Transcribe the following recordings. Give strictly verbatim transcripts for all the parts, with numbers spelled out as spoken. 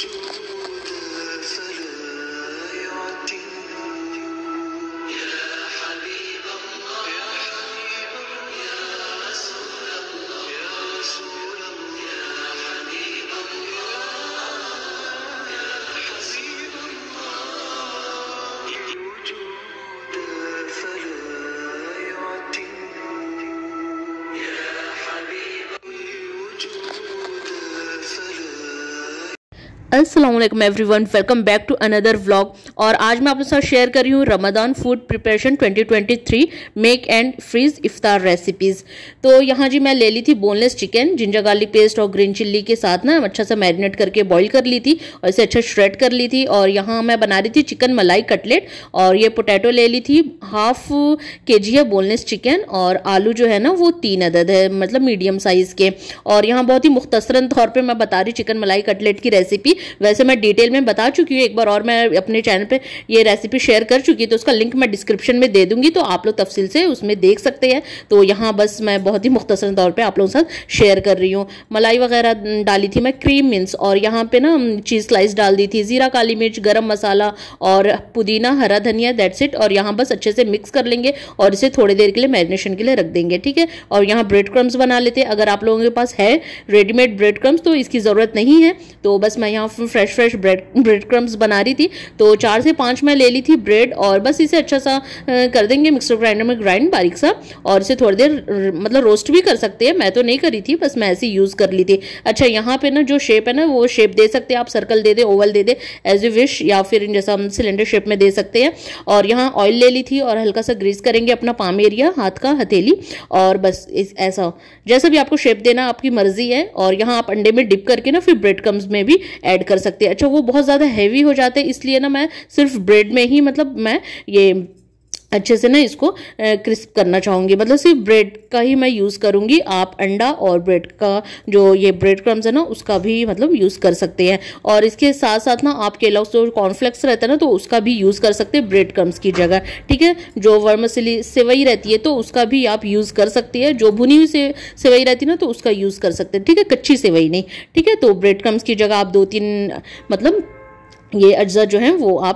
अस्सलाम वालेकुम everyone, welcome back to another vlog. और आज मैं आपके साथ शेयर कर रही हूँ Ramzan food preparation twenty twenty three make and freeze iftar recipes. तो यहाँ जी मैं ले ली थी boneless chicken, ginger garlic paste और ग्रीन चिल्ली के साथ ना अच्छा सा मैरिनेट करके बॉईल कर ली थी और इसे अच्छा श्रेड कर ली थी। और यहाँ मैं बना रही थी चिकन मलाई कटलेट। और ये पोटैटो ले ली थी, हाफ के जी है बोनलेस चिकन, और आलू जो है ना वो तीन अदद है, मतलब मीडियम साइज़ के। और यहाँ बहुत ही मुख्तसरन तौर पर मैं बता रही चिकन मलाई कटलेट की रेसिपी। वैसे मैं डिटेल में बता चुकी हूँ एक बार, और मैं अपने चैनल पे ये रेसिपी शेयर कर चुकी, तो उसका लिंक मैं डिस्क्रिप्शन में दे दूंगी, तो आप लोग तफसील से उसमें देख सकते हैं। तो यहाँ बस मैं बहुत ही मुख्तसर तौर पे आप लोगों के साथ शेयर कर रही हूँ। मलाई वगैरह डाली थी मैं, क्रीम मिन्स, और यहाँ पे ना चीज़ स्लाइस डाल दी थी, जीरा काली मिर्च, गरम मसाला और पुदीना हरा धनिया, दैट्स इट। और यहाँ बस अच्छे से मिक्स कर लेंगे और इसे थोड़ी देर के लिए मैरिनेशन के लिए रख देंगे, ठीक है। और यहाँ ब्रेड क्रम्स बना लेते हैं। अगर आप लोगों के पास है रेडीमेड ब्रेड क्रम्स तो इसकी ज़रूरत नहीं है। तो बस मैं यहाँ fresh fresh bread bread crumbs बना रही थी। तो चार से पांच मैं ले ली थी ब्रेड, और बस इसे अच्छा सा कर देंगे मिक्सर ग्राइंडर में, ग्राइंड बारीक सा। और इसे थोड़ी देर मतलब रोस्ट भी कर सकते हैं, मैं तो नहीं करी थी, बस मैं ऐसे यूज़ कर ली थी। अच्छा, यहाँ पे ना जो शेप है ना वो शेप दे सकते हैं आप, सर्कल दे दे, ओवल दे दे, एज यू विश, या फिर जैसा हम सिलेंडर शेप में दे सकते हैं। और यहाँ ऑयल ले ली थी और हल्का सा ग्रीस करेंगे अपना पाम एरिया, हाथ का हथेली, और बस इस ऐसा जैसा भी आपको शेप देना आपकी मर्जी है। और यहाँ आप अंडे में डिप करके ना फिर ब्रेड क्रम्स में भी ऐड कर सकते हैं। अच्छा, वो बहुत ज़्यादा हैवी हो जाते हैं, इसलिए ना मैं सिर्फ ब्रेड में ही, मतलब मैं ये अच्छे से ना इसको क्रिस्प करना चाहूँगी, मतलब सिर्फ ब्रेड का ही मैं यूज़ करूँगी। आप अंडा और ब्रेड का जो ये ब्रेड क्रम्स है ना उसका भी मतलब यूज़ कर सकते हैं। और इसके साथ साथ ना आप केलॉग्स जो कॉर्नफ्लेक्स रहता है ना तो उसका भी यूज़ कर सकते हैं ब्रेड क्रम्स की जगह, ठीक है। जो वर्मिसेली सेवई रहती है तो उसका भी आप यूज़ कर सकती है। जो भुनी हुई से सेवई रहती है ना तो उसका यूज़ कर सकते हैं, ठीक है, कच्ची सेवई नहीं, ठीक है। तो ब्रेड क्रम्स की जगह आप दो तीन मतलब ये अज्जा जो है वो आप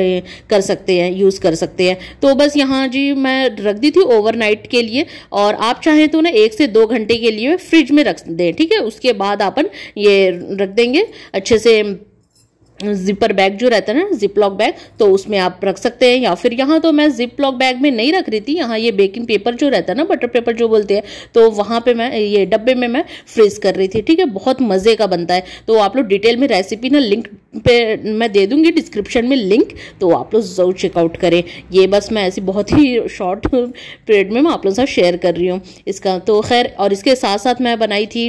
कर सकते हैं, यूज़ कर सकते हैं। तो बस यहाँ जी मैं रख दी थी ओवरनाइट के लिए, और आप चाहें तो ना एक से दो घंटे के लिए फ्रिज में रख दें, ठीक है। उसके बाद अपन ये रख देंगे अच्छे से, जिपर बैग जो रहता है ना, जिप लॉक बैग, तो उसमें आप रख सकते हैं। या फिर यहाँ तो मैं जिप लॉक बैग में नहीं रख रही थी, यहाँ ये बेकिंग पेपर जो रहता है ना, बटर पेपर जो बोलते हैं, तो वहाँ पे मैं ये डब्बे में मैं फ्रीज कर रही थी, ठीक है। बहुत मज़े का बनता है। तो आप लोग डिटेल में रेसिपी ना लिंक पे मैं दे दूंगी डिस्क्रिप्शन में लिंक, तो आप लोग ज़रूर चेकआउट करें। ये बस मैं ऐसी बहुत ही शॉर्ट पीरियड में मैं आप लोगों के साथ शेयर कर रही हूँ इसका। तो खैर, और इसके साथ साथ मैं बनाई थी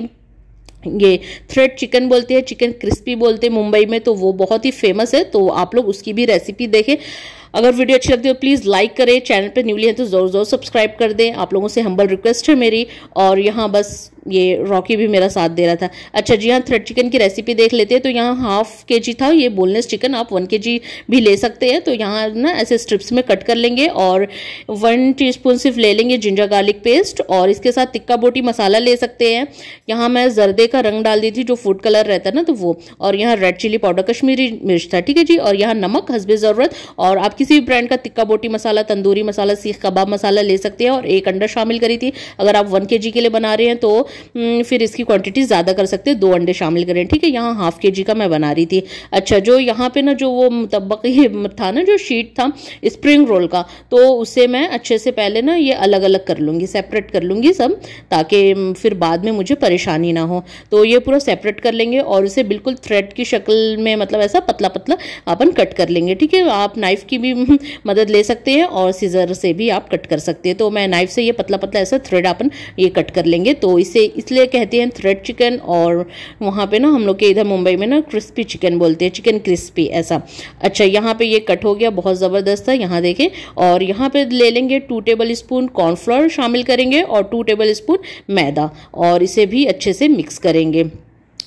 ये थ्रेड चिकन बोलते हैं, चिकन क्रिस्पी बोलते हैं मुंबई में, तो वो बहुत ही फेमस है। तो आप लोग उसकी भी रेसिपी देखें। अगर वीडियो अच्छी लगती है तो प्लीज़ लाइक करें, चैनल पे न्यूली है तो ज़रूर ज़रूर सब्सक्राइब कर दें, आप लोगों से हम्बल रिक्वेस्ट है मेरी। और यहाँ बस ये रॉकी भी मेरा साथ दे रहा था। अच्छा जी, यहाँ थ्रेड चिकन की रेसिपी देख लेते हैं। तो यहाँ हाफ के जी था ये बोनलेस चिकन, आप वन के जी भी ले सकते हैं। तो यहाँ ना ऐसे स्ट्रिप्स में कट कर लेंगे, और वन टीस्पून सिर्फ ले लेंगे जिंजर गार्लिक पेस्ट, और इसके साथ टिक्का बोटी मसाला ले सकते हैं। यहाँ मैं जर्दे का रंग डाल दी थी, जो फूड कलर रहता है ना, तो वो। और यहाँ रेड चिली पाउडर कश्मीरी मिर्च था, ठीक है जी। और यहाँ नमक हस्बे ज़रूरत, और आप किसी भी ब्रांड का टिक्का बोटी मसाला, तंदूरी मसाला, सीख कबाब मसाला ले सकते हैं। और एक अंडा शामिल करी थी। अगर आप वन के जी के लिए बना रहे हैं तो फिर इसकी क्वांटिटी ज़्यादा कर सकते हैं, दो अंडे शामिल करें, ठीक है। यहाँ हाफ के जी का मैं बना रही थी। अच्छा, जो यहाँ पे ना जो वो मुतब्बक था ना, जो शीट था स्प्रिंग रोल का, तो उसे मैं अच्छे से पहले ना ये अलग अलग कर लूँगी, सेपरेट कर लूँगी सब, ताकि फिर बाद में मुझे परेशानी ना हो। तो ये पूरा सेपरेट कर लेंगे और इसे बिल्कुल थ्रेड की शक्ल में, मतलब ऐसा पतला पतला अपन कट कर लेंगे, ठीक है। आप नाइफ की भी मदद ले सकते हैं और सीजर से भी आप कट कर सकते हैं। तो मैं नाइफ से ये पतला पतला ऐसा थ्रेड अपन ये कट कर लेंगे। तो इसे इसलिए कहते हैं थ्रेड चिकन, और वहाँ पे ना हम लोग के इधर मुंबई में ना क्रिस्पी चिकन बोलते हैं, चिकन क्रिस्पी ऐसा। अच्छा, यहाँ पे ये कट हो गया, बहुत ज़बरदस्त था, यहाँ देखें। और यहाँ पे ले लेंगे टू टेबल स्पून कॉर्नफ्लोर शामिल करेंगे, और टू टेबल स्पून मैदा, और इसे भी अच्छे से मिक्स करेंगे।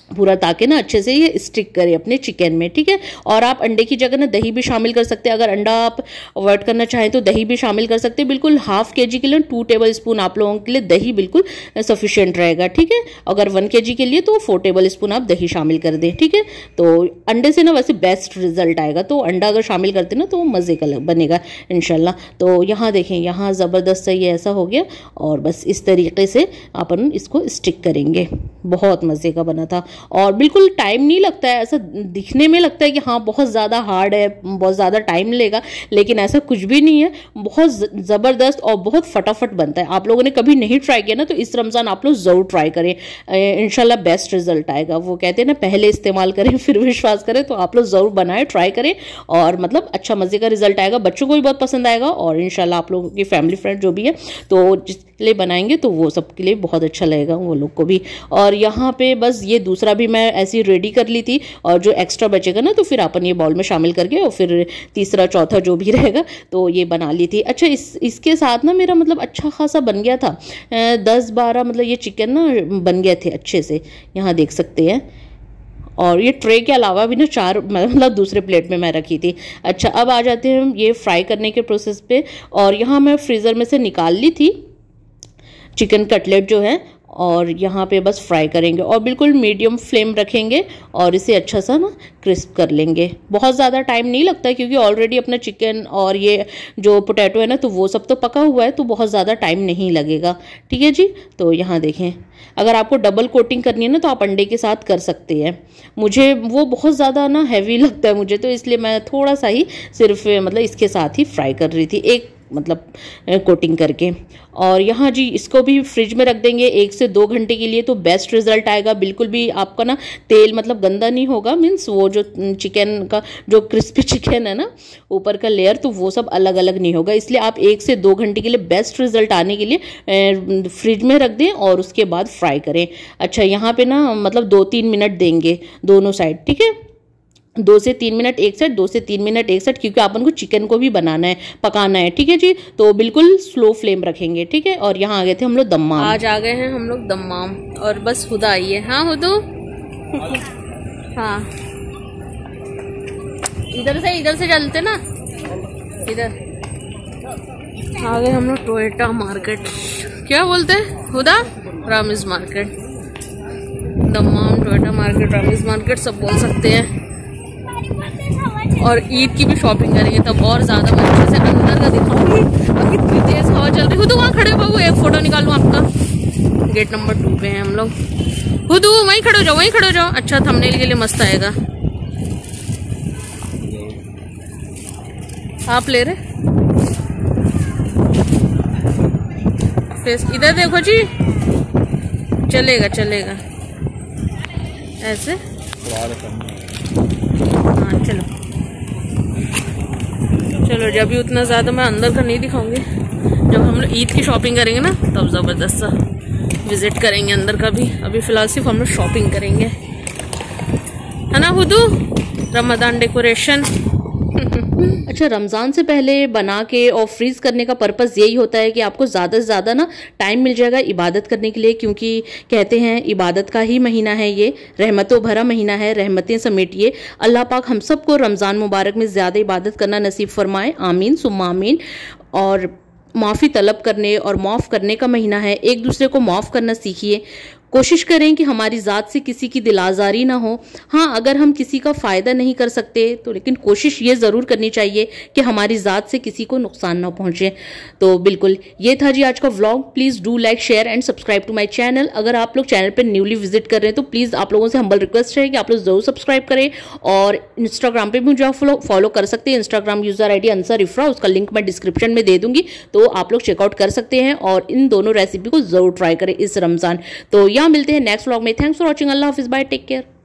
पूरा, ताकि ना अच्छे से ये स्टिक करे अपने चिकन में, ठीक है। और आप अंडे की जगह ना दही भी शामिल कर सकते हैं। अगर अंडा आप अवॉइड करना चाहें तो दही भी शामिल कर सकते हैं। बिल्कुल हाफ के जी के लिए टू टेबल स्पून आप लोगों के लिए दही बिल्कुल सफिशिएंट रहेगा, ठीक है। अगर वन के जी के लिए तो फोर टेबल स्पून आप दही शामिल कर दें, ठीक है। तो अंडे से ना वैसे बेस्ट रिजल्ट आएगा, तो अंडा अगर शामिल करते ना तो मज़े का बनेगा इंशाल्लाह। तो यहाँ देखें, यहाँ ज़बरदस्त से ये ऐसा हो गया और बस इस तरीके से अपन इसको स्टिक करेंगे। बहुत मज़े का बना था और बिल्कुल टाइम नहीं लगता है। ऐसा दिखने में लगता है कि हाँ बहुत ज़्यादा हार्ड है, बहुत ज़्यादा टाइम लेगा, लेकिन ऐसा कुछ भी नहीं है। बहुत ज़बरदस्त और बहुत फटाफट बनता है। आप लोगों ने कभी नहीं ट्राई किया ना तो इस रमज़ान आप लोग ज़रूर ट्राई करें, इंशाल्लाह बेस्ट रिजल्ट आएगा। वो कहते हैं ना पहले इस्तेमाल करें फिर विश्वास करें, तो आप लोग ज़रूर बनाएं, ट्राई करें और मतलब अच्छा मज़े का रिजल्ट आएगा। बच्चों को भी बहुत पसंद आएगा और इंशाल्लाह आप लोगों की फैमिली फ्रेंड जो भी है तो जिसके लिए बनाएंगे तो वो सबके लिए बहुत अच्छा लगेगा, वो लोग को भी। और यहाँ पे बस ये दूसरा भी मैं ऐसी रेडी कर ली थी और जो एक्स्ट्रा बचेगा ना तो फिर अपन ये बाउल में शामिल करके और फिर तीसरा चौथा जो भी रहेगा तो ये बना ली थी। अच्छा, इस इसके साथ ना मेरा मतलब अच्छा खासा बन गया था, दस बारह मतलब ये चिकन ना बन गए थे अच्छे से, यहाँ देख सकते हैं। और ये ट्रे के अलावा भी ना चार मतलब दूसरे प्लेट में मैं रखी थी। अच्छा, अब आ जाते हैं हम ये फ्राई करने के प्रोसेस पे। और यहाँ मैं फ्रीज़र में से निकाल ली थी चिकन कटलेट जो है, और यहाँ पे बस फ्राई करेंगे और बिल्कुल मीडियम फ्लेम रखेंगे और इसे अच्छा सा ना क्रिस्प कर लेंगे। बहुत ज़्यादा टाइम नहीं लगता क्योंकि ऑलरेडी अपना चिकन और ये जो पोटैटो है ना तो वो सब तो पका हुआ है, तो बहुत ज़्यादा टाइम नहीं लगेगा, ठीक है जी। तो यहाँ देखें, अगर आपको डबल कोटिंग करनी है ना तो आप अंडे के साथ कर सकते हैं। मुझे वो बहुत ज़्यादा ना हैवी लगता है मुझे, तो इसलिए मैं थोड़ा सा ही सिर्फ मतलब इसके साथ ही फ्राई कर रही थी, एक मतलब कोटिंग करके। और यहाँ जी इसको भी फ्रिज में रख देंगे एक से दो घंटे के लिए, तो बेस्ट रिजल्ट आएगा। बिल्कुल भी आपका ना तेल मतलब गंदा नहीं होगा, मीन्स वो जो चिकन का जो क्रिस्पी चिकन है ना ऊपर का लेयर, तो वो सब अलग अलग नहीं होगा। इसलिए आप एक से दो घंटे के लिए बेस्ट रिजल्ट आने के लिए फ्रिज में रख दें और उसके बाद फ्राई करें। अच्छा, यहाँ पे ना मतलब दो तीन मिनट देंगे दोनों साइड, ठीक है। दो से तीन मिनट एक साइड, दो से तीन मिनट एक साइड, क्योंकि अपन को चिकन को भी बनाना है, पकाना है, ठीक है जी। तो बिल्कुल स्लो फ्लेम रखेंगे, ठीक है। और यहाँ आ गए थे हम लोग दम्माम। आज आ गए हैं हम लोग दम्माम और बस हुदा आई है। हाँ हुदू, हाँ इधर से इधर से चलते ना, इधर आ गए हम लोग टोयोटा मार्केट। क्या बोलते हैं Huda? Ramez market, Dammam, Toyota market, Ramez market सब बोल सकते हैं। और ईद की भी शॉपिंग करेंगे तब और ज्यादा मैं अच्छे से अंदर का दिखाऊंगी। अब कितनी तेज हवा चल रही है। हुदू वहाँ खड़े बाबू, एक फोटो निकालूं आपका। गेट नंबर टू पे हैं हम लोग। हुदू वहीं खड़े हो जाओ, वहीं खड़े हो जाओ। अच्छा, थंबनेल के लिए मस्त आएगा। आप ले रहे फेस, इधर देखो जी, चलेगा चलेगा ऐसे। हाँ चलो चलो, जब भी उतना ज़्यादा मैं अंदर का नहीं दिखाऊंगी। जब हम लोग ईद की शॉपिंग करेंगे ना तब ज़बरदस्त सा विजिट करेंगे अंदर का भी। अभी फ़िलहाल सिर्फ हम लोग शॉपिंग करेंगे, है ना हुदू? रमज़ान डेकोरेशन। अच्छा, रमज़ान से पहले बना के और फ्रीज़ करने का पर्पज़ यही होता है कि आपको ज़्यादा से ज़्यादा ना टाइम मिल जाएगा इबादत करने के लिए, क्योंकि कहते हैं इबादत का ही महीना है ये, रहमतों भरा महीना है, रहमतें समेटिए। अल्लाह पाक हम सबको रमज़ान मुबारक में ज़्यादा इबादत करना नसीब फरमाए, आमीन सुम्मा आमीन। और माफ़ी तलब करने और माफ़ करने का महीना है, एक दूसरे को माफ़ करना सीखिए। कोशिश करें कि हमारी ज़ात से किसी की दिल आज़ारी ना हो। हाँ, अगर हम किसी का फ़ायदा नहीं कर सकते तो लेकिन कोशिश ये ज़रूर करनी चाहिए कि हमारी ज़ात से किसी को नुकसान ना पहुँचे। तो बिल्कुल ये था जी आज का vlog. Please do like share and subscribe to my channel. अगर आप लोग चैनल पर न्यूली विजिट कर रहे हैं तो प्लीज़ आप लोगों से हम्बल रिक्वेस्ट है कि आप लोग ज़रूर सब्सक्राइब करें। और इंस्टाग्राम पर भी मुझे फॉलो फॉलो कर सकते हैं। Instagram user I D Ansar Ifra, उसका लिंक मैं डिस्क्रिप्शन में दे दूँगी, तो आप लोग चेकआउट कर सकते हैं और इन दोनों रेसिपी को ज़रूर ट्राई करें इस रमज़ान। तो यहाँ मिलते हैं नेक्स्ट व्लॉग में। Thanks for watching. अल्लाह हाफिज़, बाय, टेक केयर।